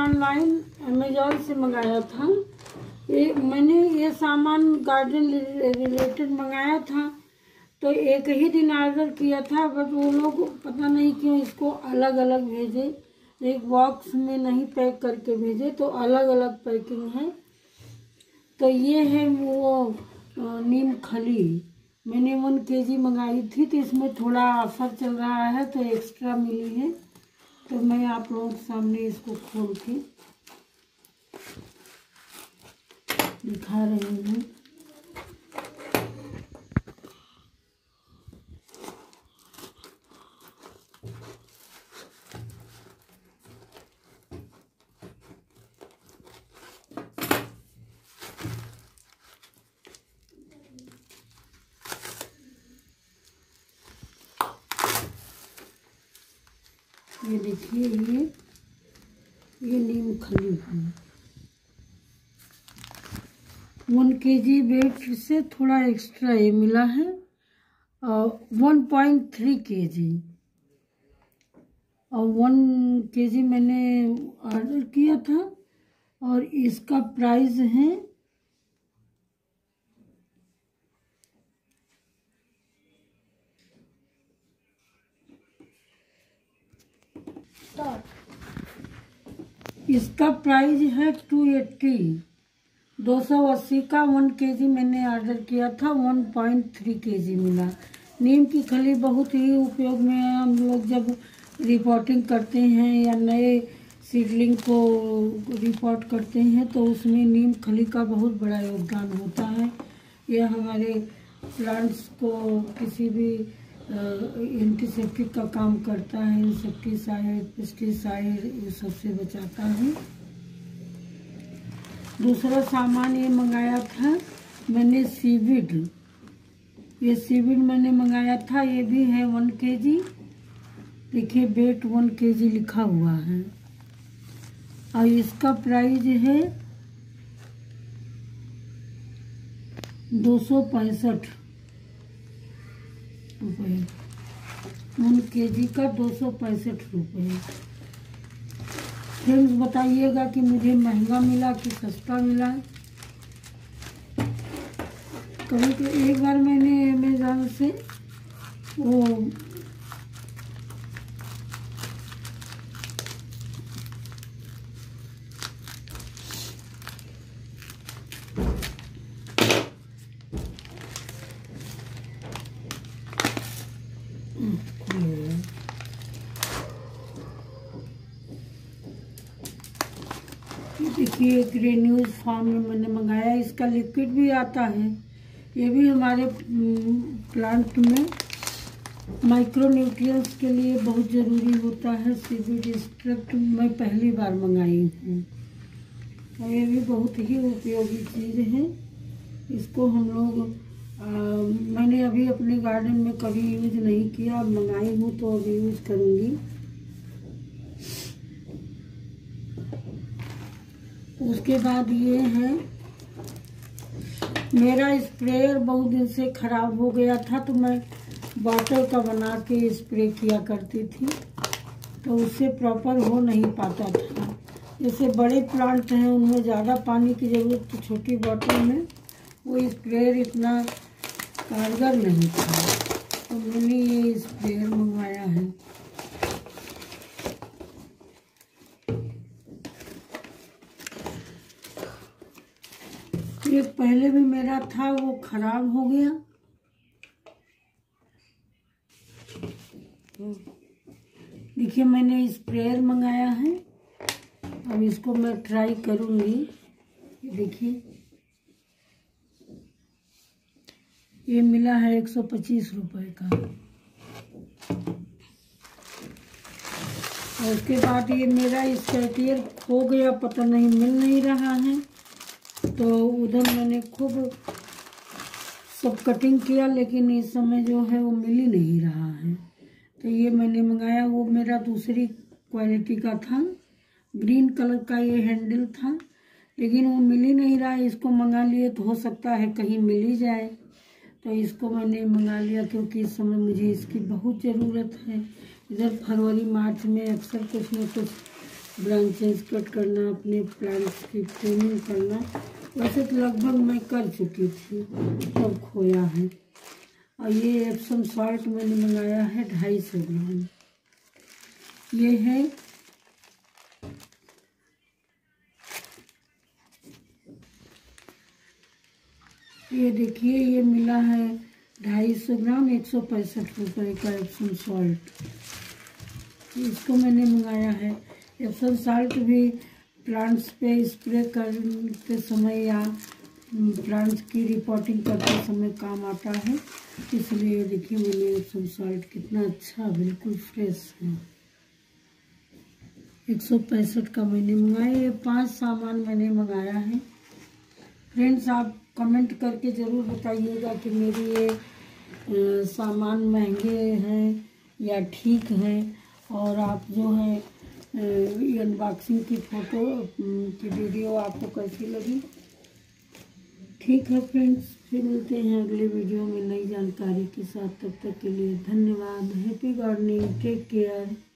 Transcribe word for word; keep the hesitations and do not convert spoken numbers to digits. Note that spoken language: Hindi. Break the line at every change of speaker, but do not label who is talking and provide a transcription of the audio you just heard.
ऑनलाइन अमेज़ॉन से मंगाया था। ये मैंने ये सामान गार्डन रिलेटेड मंगाया था, तो एक ही दिन ऑर्डर किया था, बट वो लोग पता नहीं क्यों इसको अलग अलग भेजे, एक बॉक्स में नहीं पैक करके भेजे, तो अलग अलग पैकिंग है। तो ये है वो नीम खली, मैंने वन केजी मंगाई थी, तो इसमें थोड़ा ऑफर चल रहा है तो एक्स्ट्रा मिली है। तो मैं आप लोगों के सामने इसको खोल के दिखा रही हूँ। ये देखिए, ये ये नीम खली है। वन के जी वेट से थोड़ा एक्स्ट्रा ये मिला है, और वन पॉइंट थ्री के जी, और वन के जी मैंने ऑर्डर किया था, और इसका प्राइस है इसका प्राइस है टू एट्टी, दो सौ अस्सी का वन केजी मैंने ऑर्डर किया था, वन पॉइंट थ्री केजी मिला। नीम की खली बहुत ही उपयोग में है। हम लोग जब रिपोर्टिंग करते हैं या नए सीडलिंग को रिपोर्ट करते हैं, तो उसमें नीम खली का बहुत बड़ा योगदान होता है। यह हमारे प्लांट्स को किसी भी एंटीसेप्टिक का काम करता है, इंसेक्टिसाइड, पेस्टिसाइड, ये सबसे बचाता है। दूसरा सामान ये मंगाया था मैंने सीविड, ये सीविड मैंने मंगाया था, ये भी है वन केजी। देखिए वेट वन केजी लिखा हुआ है, और इसका प्राइस है दो सौ पैंसठ रुपये, वन के जी का दो सौ पैंसठ रुपये। फ्रेंड्स बताइएगा कि मुझे महंगा मिला कि सस्ता मिला। कभी तो एक बार मैंने अमेज़ॉन से वो देखिए ग्रेन्यूल्स फॉर्म में मैंने मंगाया, इसका लिक्विड भी आता है। ये भी हमारे प्लांट में माइक्रो न्यूट्रिएंट्स के लिए बहुत ज़रूरी होता है। सीविड एक्सट्रैक्ट मैं पहली बार मंगाई हूँ, और ये भी बहुत ही उपयोगी चीज़ है। इसको हम लोग आ, मैंने अभी अपने गार्डन में कभी यूज नहीं किया, अब मंगाई हूँ तो अभी यूज करूँगी। उसके बाद ये है, मेरा स्प्रेयर बहुत दिन से ख़राब हो गया था, तो मैं बॉटल का बना के स्प्रे किया करती थी, तो उससे प्रॉपर हो नहीं पाता था। जैसे बड़े प्लांट हैं उनमें ज़्यादा पानी की ज़रूरत, तो छोटी बॉटल में वो स्प्रेयर इतना कारगर नहीं था, तो मैंने ये स्प्रेयर मंगवाया है। ये पहले भी मेरा था, वो खराब हो गया। देखिए मैंने स्प्रेयर मंगाया है, अब इसको मैं ट्राई करूँगी। देखिए ये मिला है एक सौ पच्चीस रुपये का। और उसके बाद ये मेरा स्कैटियर खो गया, पता नहीं मिल नहीं रहा है, तो उधर मैंने खूब सब कटिंग किया, लेकिन इस समय जो है वो मिल ही नहीं रहा है। तो ये मैंने मंगाया, वो मेरा दूसरी क्वालिटी का था, ग्रीन कलर का ये हैंडल था, लेकिन वो मिल ही नहीं रहा है। इसको मंगा लिए तो हो सकता है कहीं मिल ही जाए, तो इसको मैंने मंगा लिया, क्योंकि इस समय मुझे इसकी बहुत ज़रूरत है। इधर फरवरी मार्च में अक्सर कुछ न कुछ ब्रांचेस कट करना, अपने प्लांट्स की ट्रिमिंग करना, वैसे तो लगभग मैं कर चुकी थी, सब खोया है। और ये एप्सम सॉल्ट मैंने मंगाया है ढाई सौ ग्राम। ये है ये देखिए, ये मिला है ढाई सौ ग्राम एक सौ पैंसठ रुपये का एप्सम सॉल्ट। इसको मैंने मंगाया है। एप्सम सॉल्ट भी प्लांट्स पे स्प्रे करते समय या प्लांट्स की रिपोर्टिंग करते समय काम आता है, इसलिए देखिए मैंने एप्सम सॉल्ट कितना अच्छा, बिल्कुल फ्रेश है। एक सौ पैंसठ का मैंने मंगाया। ये पांच सामान मैंने मंगाया है। फ्रेंड्स, आप कमेंट करके ज़रूर बताइएगा कि मेरी ये आ, सामान महंगे हैं या ठीक हैं, और आप जो है अनबॉक्सिंग की फ़ोटो की वीडियो आपको कैसी लगी। ठीक है फ्रेंड्स, फिर मिलते हैं अगले वीडियो में नई जानकारी के साथ। तब तक के लिए धन्यवाद। Happy gardening, take care.